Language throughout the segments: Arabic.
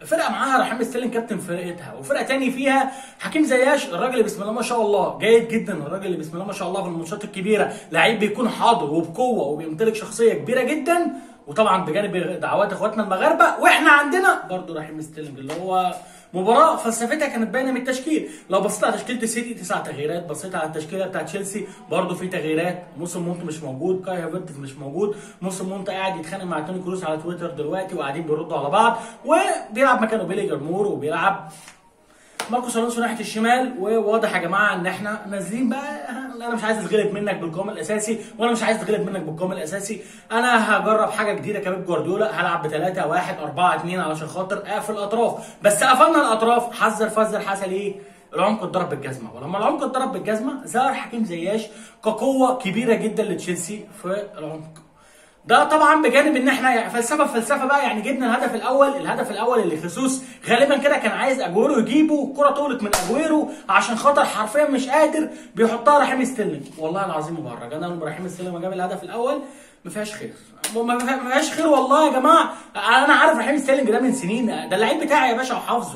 فرقه معاها رحيم ستيرلينج كابتن فرقتها، وفرقه تاني فيها حكيم زياش، الراجل اللي بسم الله ما شاء الله جيد جدا، الراجل اللي بسم الله ما شاء الله في الماتشات الكبيره لعيب بيكون حاضر وبقوه وبيمتلك شخصيه كبيره جدا، وطبعا بجانب دعوات اخواتنا المغاربه. واحنا عندنا برضو رحيم ستيرلينج اللي هو مباراه فلسفتها كانت باينه من التشكيل. لو بصيت على تشكيله السيتي 9 تغييرات، بصيت على التشكيله بتاعت تشيلسي برضو في تغييرات، موسم مونت مش موجود، كاي هافرتز مش موجود، موسم مونت قاعد يتخانق مع توني كروس على تويتر دلوقتي وقاعدين بيردوا على بعض، وبيلعب مكانه بيلي جرمور وبيلعب ماركوس الونسو ناحيه الشمال. وواضح يا جماعه ان احنا نازلين بقى، انا مش عايز اتغلب منك بالقوام الاساسي، وانا مش عايز اتغلب منك بالقوام الاساسي، انا هجرب حاجه جديده كبيب جوارديولا، هلعب ب 3 1 4 2 علشان خاطر اقفل الاطراف. بس قفلنا الاطراف حذر فزر حصل ايه؟ العمق اتضرب بالجزمه، ولما العمق اتضرب بالجزمه ظهر حكيم زياش كقوه كبيره جدا لتشيلسي في العمق. ده طبعا بجانب ان احنا فلسفه بقى، يعني جبنا الهدف الاول اللي خيسوس غالبا كده كان عايز اجويرو يجيبه، الكره طولت من اجويرو عشان خاطر حرفيا مش قادر، بيحطها رحيم ستيرلينج. والله العظيم مبرج، انا لما رحيم ستيرلينج جاب الهدف الاول ما فيهاش خير، ما فيهاش خير والله يا جماعه. انا عارف رحيم ستيرلينج ده من سنين، ده اللعيب بتاعي يا باشا وحافظه.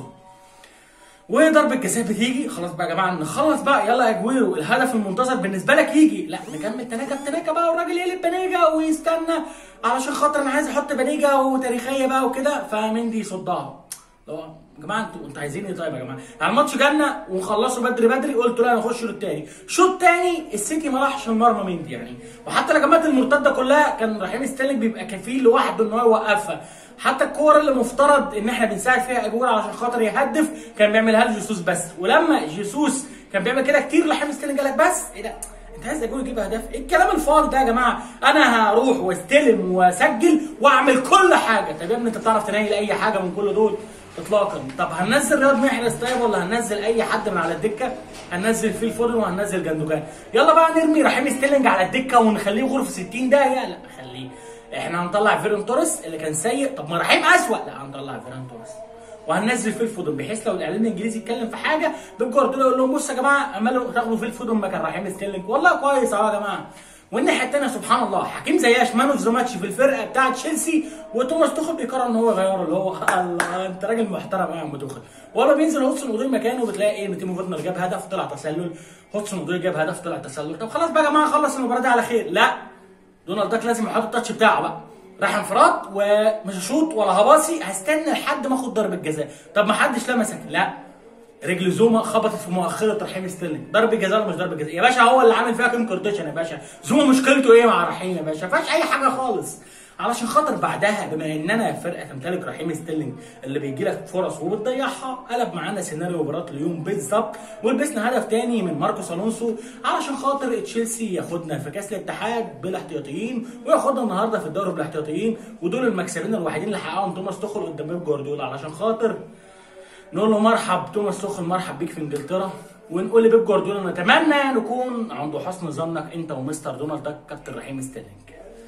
وضربة جزاء بتيجي، خلاص بقى يا جماعه نخلص بقى، يلا يا اجويرو الهدف المنتظر بالنسبه لك يجي، لا نكمل تناكه بتناكه بقى، والراجل يقلب بنيجا ويستنى علشان خاطر انا عايز احط بنيجا وتاريخيه بقى وكده، فمندي يصدها. يا جماعه انتوا عايزين ايه طيب يا جماعه؟ يعني الماتش جالنا ونخلصه بدري، قلت لا نخش الشوط الثاني، شوط ثاني السيتي ما راحش المرمى مندي يعني، وحتى الهجمات المرتده كلها كان رحيم ستيرلينج بيبقى كفيل لوحده ان هو يوقفها، حتى الكور اللي مفترض ان احنا بنساعد فيها اجويرو علشان خاطر يهدف كان بيعملها لجيسوس بس، ولما جيسوس كان بيعمل كده كتير رحيم ستيرلينج قال لك بس ايه ده؟ انت عايز اجويرو يجيب اهداف؟ ايه الكلام الفاضي ده يا جماعه؟ انا هروح واستلم واسجل واعمل كل حاجه. طب يا ابني انت بتعرف تنيل اي حاجه من كل دول؟ اطلاقا. طب هننزل رياض محرز طيب ولا هننزل اي حد من على الدكه؟ هننزل فيل فودن وهننزل جندوجان. يلا بقى نرمي رحيم ستيرلينج على الدكه ونخليه غرفه 60 ده؟ لا خليه. احنا هنطلع فيران توريس اللي كان سيء، طب ما رحيم اسوء، لا هنطلع فيران توريس وهننزل فيل فودن، بحيث لو الاعلام الانجليزي اتكلم في حاجه بيب جوارديولا يقول لهم بصوا يا جماعه عمالوا تاخدوا فيل فودن مكان رحيم ستيرلينج، والله كويس اهو يا جماعه. والناحيه الثانيه سبحان الله حكيم زياش مان اوف ذا ماتش في الفرقه بتاعه تشيلسي، وتوماس توخل بيقرر ان هو يغيره، اللي هو الله انت راجل محترم يا عم توخل. ولا بينزل هودسون اودوي مكانه، بتلاقي ايه؟ تيمو فيرنر جاب هدف طلع تسلل، هودسون اودوي جاب هدف طلع تسلل. طب خلاص بقى يا جماعه خلص المباراه دي على خير. لا دونالد داك لازم يحط التاتش بتاعه بقى، راح انفراد ومش هشوط ولا هباصي، هستنى لحد ما اخد ضربه جزاء. طب ما حدش لمسك، لا رجل زوما خبطت في مؤخره رحيم ستيرلينج، ضربه جزاء ولا مش ضربه جزاء؟ يا باشا هو اللي عامل فيها كيم كارديشيان يا باشا، زوما مشكلته ايه مع رحيم يا باشا؟ ما فيهاش اي حاجه خالص. علشان خاطر بعدها بما اننا فرقه تمتلك رحيم ستيرلينج اللي بيجي لك فرص وبتضيعها، قلب معانا سيناريو مباراه اليوم بالظبط، ولبسنا هدف تاني من ماركوس الونسو علشان خاطر تشيلسي ياخدنا في كاس الاتحاد بالاحتياطيين، وياخدنا النهارده في الدوري بالاحتياطيين، ودول المكسبين الوحيدين اللي حققهم توماس توخل قدام بيب جوارديولا. علشان خاطر نقول له مرحب توماس توخل، مرحب بيك في انجلترا، ونقول لبيب جوارديولا نتمنى نكون عند حسن ظنك انت ومستر دونالد داك كابتن رحيم ستيرلينج.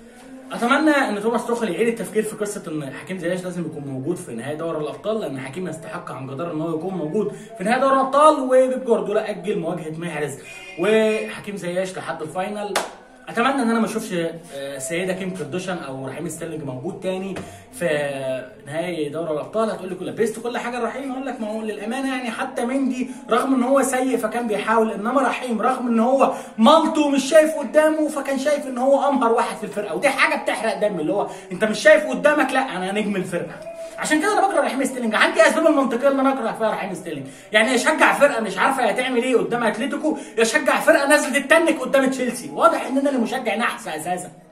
اتمنى ان توماس توخل يعيد التفكير في قصه ان حكيم زياش لازم يكون موجود في نهائي دوري الابطال، لان حكيم يستحق عن جدار ان هو يكون موجود في نهائي دوري الابطال، وبيب جوارديولا اجل مواجهه محرز وحكيم زياش لحد الفاينل. اتمنى ان انا ما اشوفش السيده كيم كارديشيان او رحيم ستيرلينج موجود تاني في نهائي دوري الابطال. هتقول لي لبست كل حاجه لرحيم، اقول لك ما هو للامانه يعني حتى مندي رغم ان هو سيء فكان بيحاول، انما رحيم رغم ان هو مالته مش شايف قدامه فكان شايف ان هو امهر واحد في الفرقه، ودي حاجه بتحرق دم، اللي هو انت مش شايف قدامك، لا انا نجم الفرقه. عشان كده انا بكره رحيم ستيرلينج، عندي اسباب المنطقيه اللي انا اكره فيها رحيم ستيرلينج، يعني يشجع فرقه مش عارفه هتعمل ايه قدام اتلتيكو، يشجع فرقه نازله تتنك قدام تشيلسي، واضح ان انا اللي مشجع نحس اساسا.